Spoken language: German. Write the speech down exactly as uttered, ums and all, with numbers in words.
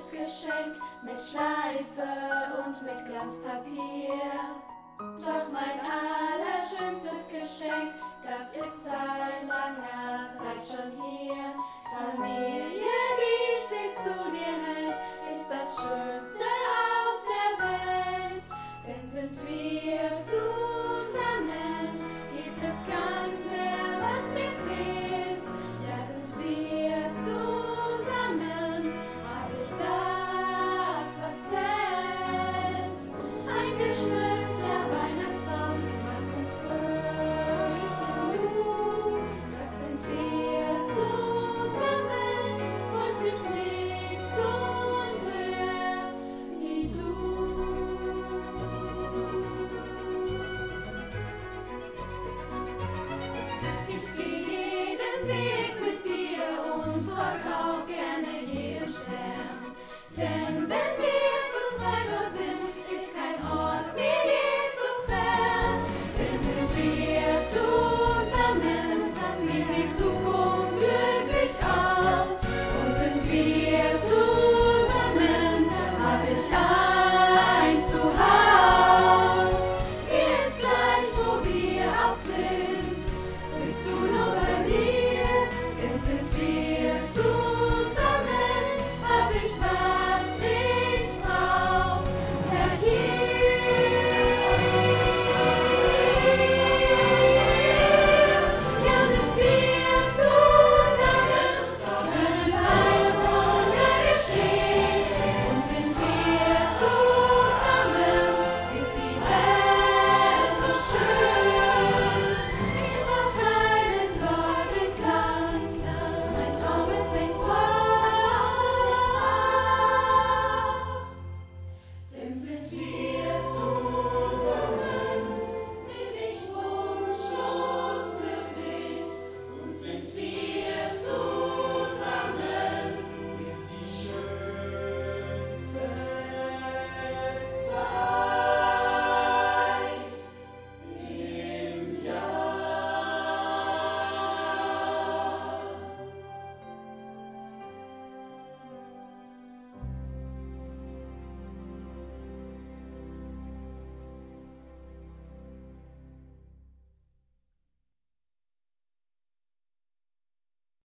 Geschenk mit Schleife und mit Glanzpapier. Doch mein allerschönstes Geschenk, das ist seit langer Zeit schon hier. Familie, die stets zu dir hält, ist das Schönste auf der Welt. Denn sind wir zusammen, gibt es gar nichts mehr, was mir fehlt. Ja, sind wir zusammen, hab ich das, was zählt. Ein geschmückter Weihnachtsbaum macht uns fröhlich im Nu. Doch sind wir zusammen und mich nicht so sehr wie du. Ich geh jeden Weg mit dir und folg auch gerne jedem Stern. Denn wenn wir zu zweit dort sind, ist kein Ort mir je zu fern. Denn sind wir zusammen, sieht die Zukunft glücklich aus. Und sind wir zusammen, hab ich ein Zuhause. Mir ist gleich, wo wir auch sind, bist du nur bei mir. Denn sind wir zusammen, hab ich was ich brauch. Ja, hier. Ja, sind wir zusammen, können ein Wunder geschehen. Und sind wir zusammen, ist die Welt so schön. Ich brauch keinen Glockenklang, mein Traum ist längst wahr. Denn sind wir